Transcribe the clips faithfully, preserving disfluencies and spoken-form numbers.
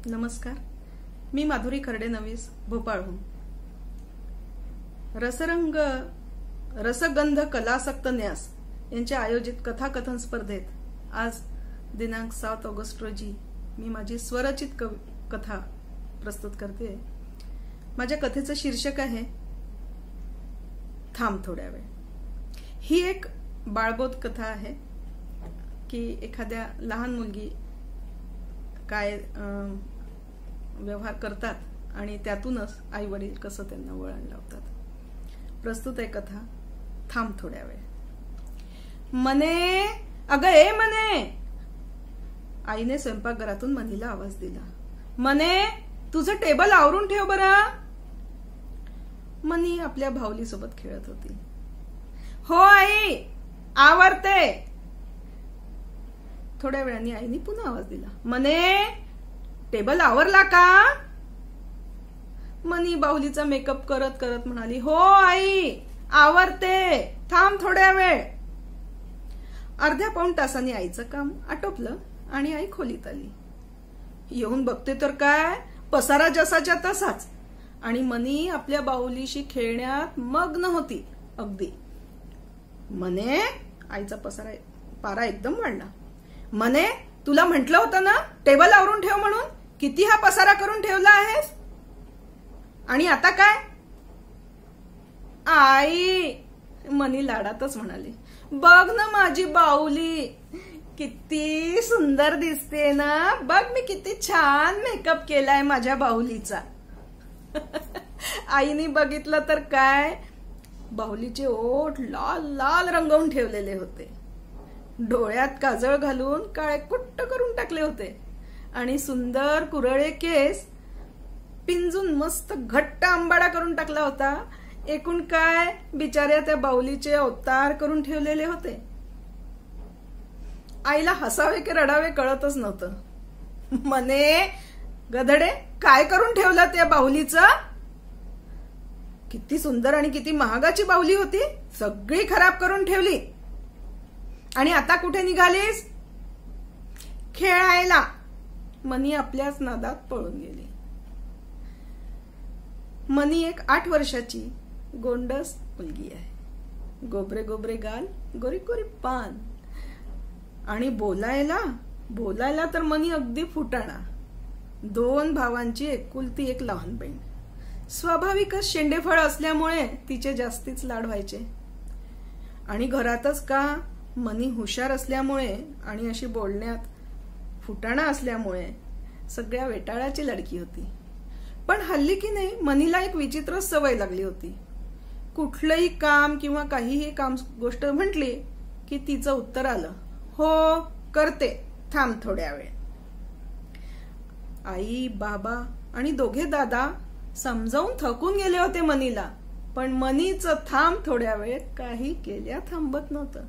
नमस्कार, मी माधुरी खर्डेनवीस भोपाळहून. रसरंग रसगंध कलासक्त न्यास यांच्या आयोजित कथाकथन स्पर्धेत आज दिनांक सात ऑगस्ट रोजी मी माझी स्वरचित कथा प्रस्तुत करते. माझ्या कथेचं शीर्षक आहे थांब थोड्या वेळ. ही एक बाळबोध कथा आहे की एखाद्या लहान मुलगी काय व्यवहार करतात आणि त्यातूनच आई वडील कसं त्यांना वळण लावतात. प्रस्तुत आहे कथा थांब थोड्या वेळ. मने, अगं ए मने, आईने स्वयंपाकघरातून मनीला आवाज दिला. मने, तुझं टेबल आवरून ठेव बरं. मनी आपल्या भावली सोबत खेळत होती. हो आई, आवरते. थोड्या वेळाने आईने पुन्हा आवाज दिला. मने, टेबल आवरला का? मनी बाहुलीचा मेकअप करत करत म्हणाली. हो आई, आवरते, थांब थोड्या वेळ. अर्ध्या पाऊण तासांनी आईचं काम आटोपलं आणि आई खोलीत आली. येऊन बघते तर काय, पसारा जसाच्या तसाच. आणि मनी आपल्या बाहुलीशी खेळण्यात मग्न होती अगदी. मने, आईचा पसारा पारा एकदम वाढला. मने, तुला म्हटलं होतं ना टेबल आवरून ठेव म्हणून. किती हा पसारा करून ठेवला आहेस? आणि आता काय? आई, मनी लाडातच म्हणाली. बघ ना माझी बाहुली, किती सुंदर दिसते ना. बघ मी किती छान मेकअप केलाय माझ्या बाहुलीचा. आईने बघितलं तर काय, बाहुलीचे ओठ लाल लाल रंगवून ठेवलेले होते. डोळ्यात काजळ घालून काळे कुट्ट करून टाकले होते आणि सुंदर कुरळे केस पिंजून मस्त घट्ट आंबाडा करून टाकला होता. एकूण काय बिचाऱ्या त्या बाहुलीचे अवतार करून ठेवलेले होते. आईला हसावे की रडावे कळतच नव्हतं. मने, गधडे, काय करून ठेवलं त्या बाहुलीचं? किती सुंदर आणि किती महागाची बाहुली होती, सगळी खराब करून ठेवली. आणि आता कुठे निघालीस? खेळायला. मनी आपल्याच नादात पळून गेली. मनी एक आठ वर्षाची गोंडस मुलगी आहे. गोबरे गोबरे गाल, गोरी गोरी पान. आणि बोलायला बोलायला तर मनी अगदी फुटाणा. दोन भावांची एकुलती एक लहान बहीण. स्वाभाविकच शेंडेफळ असल्यामुळे तिचे जास्तीच लाड व्हायचे. आणि घरातच का, मनी हुशार असल्यामुळे आणि अशी बोलण्यात फुटाणा असल्यामुळे सगळ्या वेटाळाची लडकी होती. पण हल्ली की नाही मनीला एक विचित्र सवय लागली होती. कुठलंही काम किंवा काहीही काम गोष्ट म्हटली की तिचं उत्तर आलं, हो करते, थांब थोड्या वेळ. आई, बाबा आणि दोघे दादा समजावून थकून गेले होते मनीला, पण मनीचं थांब थोड्या वेळ काही केल्या थांबत नव्हतं.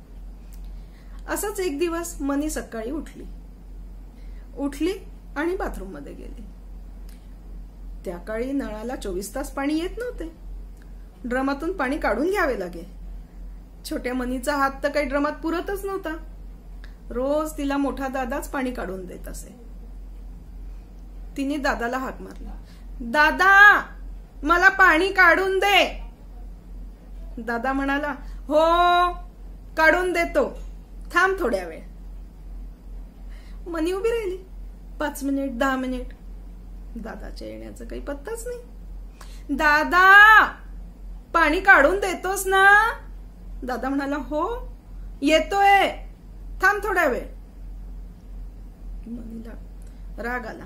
असंच एक दिवस मनी सकाळी उठली उठली आणि बाथरूम मध्ये गेली. त्या काळी नळाला चोवीस तास पाणी येत नव्हते. ड्रमातून पाणी काढून घ्यावे लागे. छोट्या मनीचा हात तर काही ड्रमात पुरतच नव्हता. रोज तिला मोठा दादाच पाणी काढून देत असे. तिने दादाला हाक मारली. दादा, मला पाणी काढून दे. दादा म्हणाला, हो काढून देतो, थांब थोड्या वेळ. मनी उभी राहिली. पाच मिनिट, दहा मिनिट. दादाच्या येण्याचा काही पत्ताच नाही. दादा, पाणी काढून देतोस ना? दादा म्हणाला, हो येतोय, थांब थोड्या वेळ. मनीला राग आला.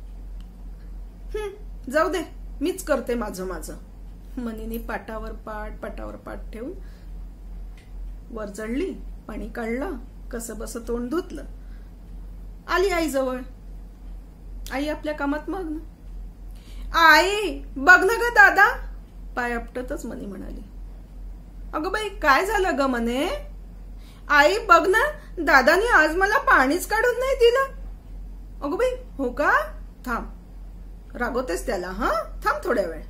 हम्म जाऊ दे, मीच करते माझं माझं. मनीने पाटावर पाट पाटावर पाट ठेवून वर चढली. पाणी काढलं, कसं बसं तोंड धुतलं. आली आई जवळ. आई आपल्या कामात मग्न. आई, बघ ना ग दादा. पाय आपटतच मनी म्हणाली. अगं बाई, काय झालं ग मने? आई, बघ ना, दादानी आज मला पाणीच काढून नाही दिलं. अगं बाई, हो का? थांब, रागवतेस त्याला? हा, थांब थोड्या वेळ.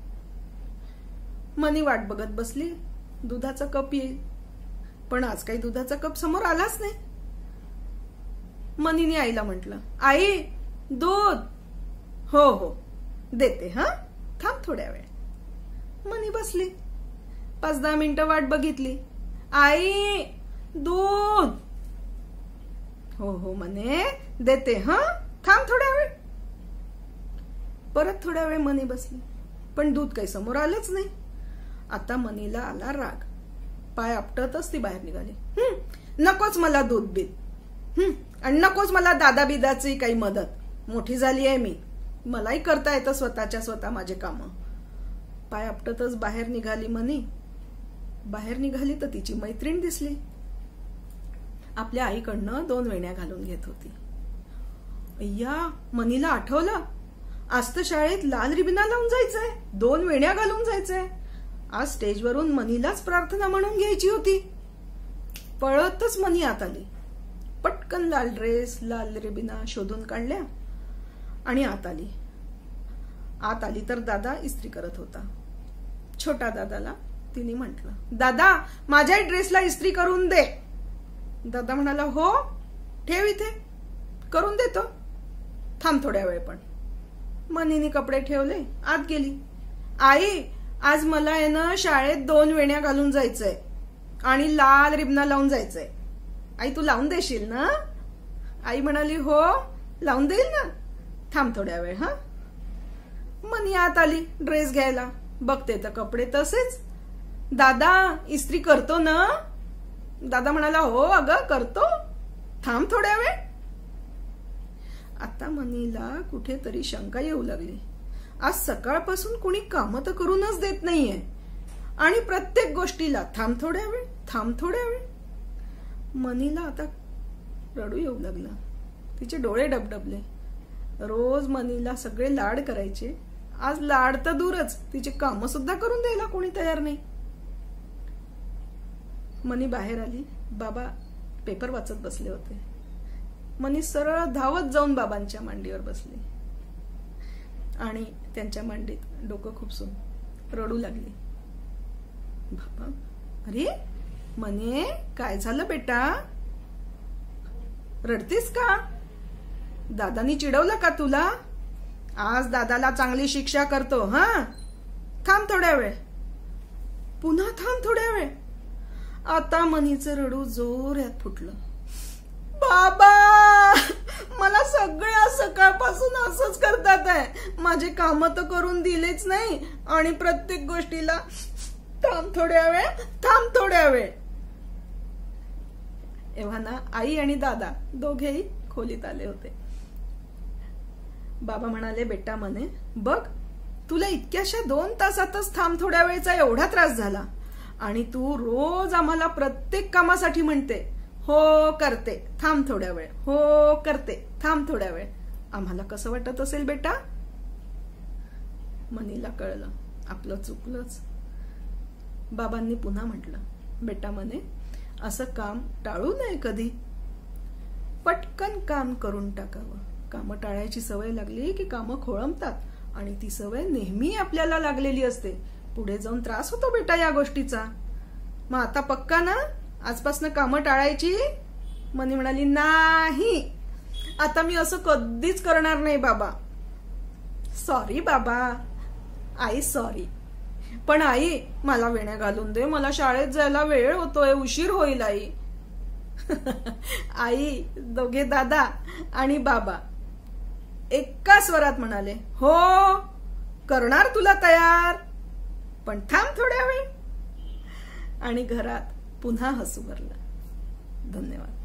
मनी वाट बघत बसली. दुधाचा कप येईल, पण आज काही दुधाचा कप समोर आलाच नाही. मनीने आईला म्हटलं, आई दूध. हो हो देते हा, थांब थोड्या वेळ. मनी बसली. पाच दहा मिनिटं वाट बघितली. आई दूध. हो हो म्हणे देते हा, थांब थोड्या वेळ. परत थोड्या वेळ मनी बसली, पण दूध काही समोर आलंच नाही. आता मनीला आला राग. पाय आपटतच ती बाहेर निघाली. हम्म नकोच मला दूध बीत, हम्म आणि नकोच मला दादा बिदाची काही मदत. मोठी झाली आहे मी, मलाही करता येतं स्वतःच्या स्वतः माझे काम. पाय आपटतच बाहेर निघाली मनी. बाहेर निघाली तर तिची मैत्रीण दिसली. आपल्या आईकडनं दोन वेण्या घालून घेत होती. अय्या, मनीला आठवलं, आज तर शाळेत लाल रिबिना लावून जायचंय, दोन वेण्या घालून जायचंय. आज स्टेजवरून मनीलाच प्रार्थना म्हणून घ्यायची होती. पळतच मनी आत आली. पटकन लाल ड्रेस, लाल रिबिना शोधून काढल्या आणि आत आली. आत आली तर दादा इस्त्री करत होता. छोटा दादाला तिने म्हटलं, दादा माझ्या ड्रेसला इस्त्री करून दे. दादा म्हणाला, हो ठेव इथे, करून देतो, थांब थोड्या वेळ. पण मनीने कपडे ठेवले, आत गेली. आई आज मला आहे ना शाळेत दोन वेण्या घालून जायचंय आणि लाल रिबना लावून जायचंय. आई तू लावून देशील ना? आई म्हणाली, हो लावून देईल ना, थांब थोड्या वेळ हा. मनी आत आली ड्रेस घ्यायला. बघते तर कपडे तसेच. दादा इस्त्री करतो ना? दादा म्हणाला, हो अगं करतो, थांब थोड्या वेळ. आता मनीला कुठेतरी शंका येऊ लागली. आज सकाळपासून कुणी काम तर करूनच देत नाहीये आणि प्रत्येक गोष्टीला थांब थोड्या वेळ, थांब थोड्या वेळ. मनीला आता रडू येऊ लागला. तिचे डोळे डबडबले. रोज मनीला सगळे लाड करायचे, आज लाड तर दूरच, तिचे काम सुद्धा करून द्यायला कोणी तयार नाही. मनी बाहेर आली. बाबा पेपर वाचत बसले होते. मनी सरळ धावत जाऊन बाबांच्या मांडीवर बसली आणि त्यांच्या मांडीत डोकं खुपसून रडू लागली. बाबा, अरे मने काय झालं बेटा, रडतीस का? दादानी चिडवलं का तुला? आज दादाला चांगली शिक्षा करतो हा, थांब थोड्या वेळ. पुन्हा थांब थोड्या वेळ. आता मनीचं रडू जोरात फुटलं. बाबा मला सगळ्या सकाळपासून असंच करतात आहे, माझे काम तर करून दिलेच नाही आणि प्रत्येक गोष्टीला थांब थोड्या वेळ, थांब थोड्या वेळ. एव्हा ना आई आणि दादा दोघेही खोलीत आले होते. बाबा म्हणाले, बेटा मने बघ, तुला इतक्याशा दोन तासातच थांब थोड्या वेळचा एवढा त्रास झाला आणि तू रोज आम्हाला प्रत्येक कामासाठी म्हणते, हो करते थांब थोड्या वेळ, हो करते थांब थोड्या वेळ. आम्हाला कसं वाटत असेल बेटा? मनीला कळलं आपलं चुकलंच. बाबांनी पुन्हा म्हटलं, बेटा मने असं काम टाळू नये कधी, पटकन काम करून टाकावं. कामं टाळायची सवय लागली की कामं खोळंबतात आणि ती सवय नेहमी आपल्याला लागलेली असते. पुढे जाऊन त्रास होतो बेटा या गोष्टीचा. मग आता पक्का ना आजपासून कामं टाळायची? मनी म्हणाली, नाही आता मी असं कधीच करणार नाही बाबा. सॉरी बाबा. आई सॉरी, पण आई मला वेण्या घालून दे, मला शाळेत जायला वेळ होतोय, उशीर होईल आई. आई, दोघे दादा आणि बाबा एका स्वरात म्हणाले, हो करणार तुला तयार, पण थांब थोड्या वेळ. आणि घरात पुन्हा हसू भरलं. धन्यवाद.